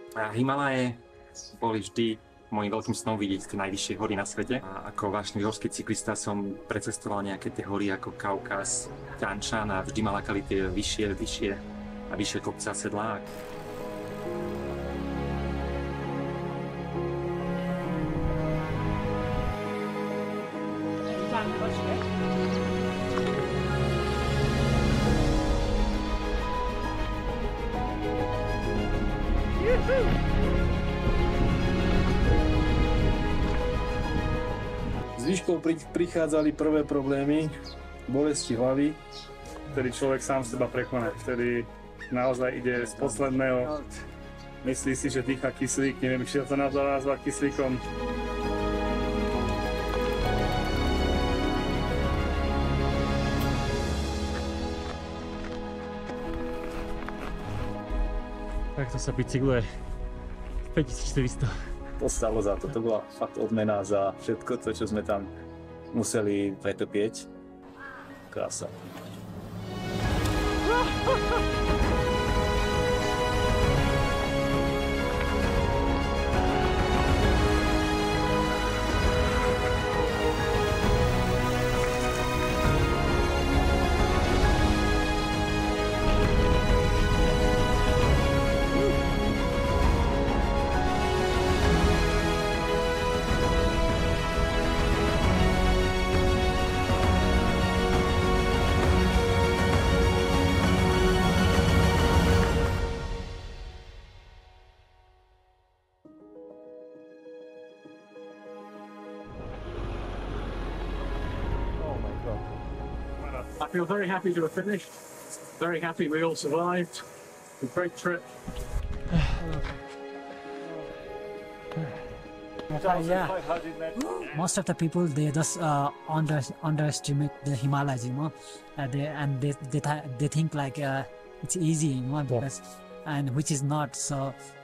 A Himalaje boli vždy môjim veľkým snom vidieť tie najvyššie hory na svete. A ako vážny horský cyklista som precestoval nejaké tie hory ako Kaukaz, Tian Shan a vždy ma lákali tie vyššie a vyššie kopce a sedlá. S výškou prichádzali prvé problémy, bolesti hlavy, Vtedy človek sám seba prekoná, vtedy naozaj ide z posledného, myslí si, že dýcha kyslík, neviem, či sa to nazva kyslíkom. Takto sa bicykluje 5400. to stalo za to. To bola fakt odmena za všetko to, čo sme tam museli pretrpieť. Krása. I feel very happy to have finished. Very happy we all survived. A great trip. Yeah. Most of the people they just underestimate the Himalayas, you know, they think like it's easy, you know, because and which is not so.